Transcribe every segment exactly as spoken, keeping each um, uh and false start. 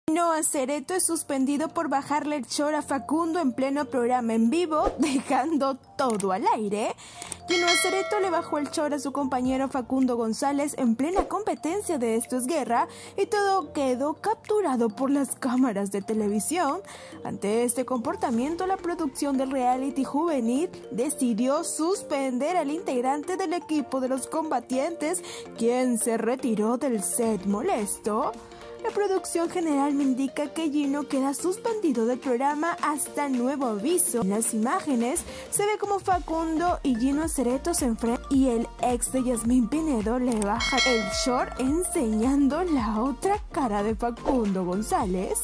Gino Cereto es suspendido por bajarle el short a Facundo en pleno programa en vivo, dejando todo al aire. Gino Cereto le bajó el short a su compañero Facundo González en plena competencia de Esto es Guerra y todo quedó capturado por las cámaras de televisión. Ante este comportamiento, la producción del reality juvenil decidió suspender al integrante del equipo de los combatientes, quien se retiró del set molesto. La producción general me indica que Gino queda suspendido del programa hasta nuevo aviso. En las imágenes se ve como Facundo y Gino Cereto se enfrentan y el ex de Yasmín Pinedo le baja el short enseñando la otra cara de Facundo González.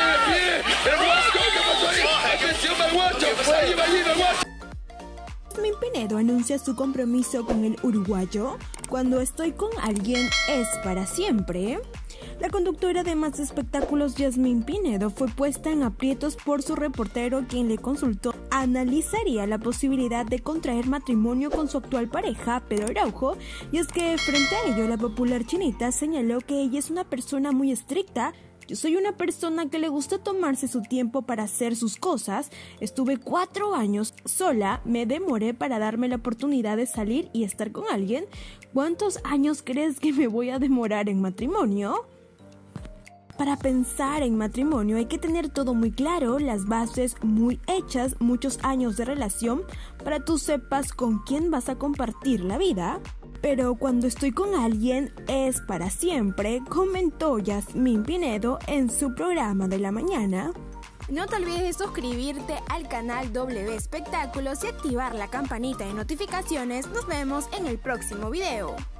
Yasmín Pinedo anuncia su compromiso con el uruguayo. Cuando estoy con alguien es para siempre. La conductora de Más Espectáculos, Yasmín Pinedo, fue puesta en aprietos por su reportero, quien le consultó analizaría la posibilidad de contraer matrimonio con su actual pareja, Pedro Araujo, y es que frente a ello la popular chinita señaló que ella es una persona muy estricta. Yo soy una persona que le gusta tomarse su tiempo para hacer sus cosas. Estuve cuatro años sola, me demoré para darme la oportunidad de salir y estar con alguien. ¿Cuántos años crees que me voy a demorar en matrimonio? Para pensar en matrimonio hay que tener todo muy claro, las bases muy hechas, muchos años de relación para tú sepas con quién vas a compartir la vida. Pero cuando estoy con alguien es para siempre, comentó Yasmín Pinedo en su programa de la mañana. No te olvides de suscribirte al canal W Espectáculos y activar la campanita de notificaciones. Nos vemos en el próximo video.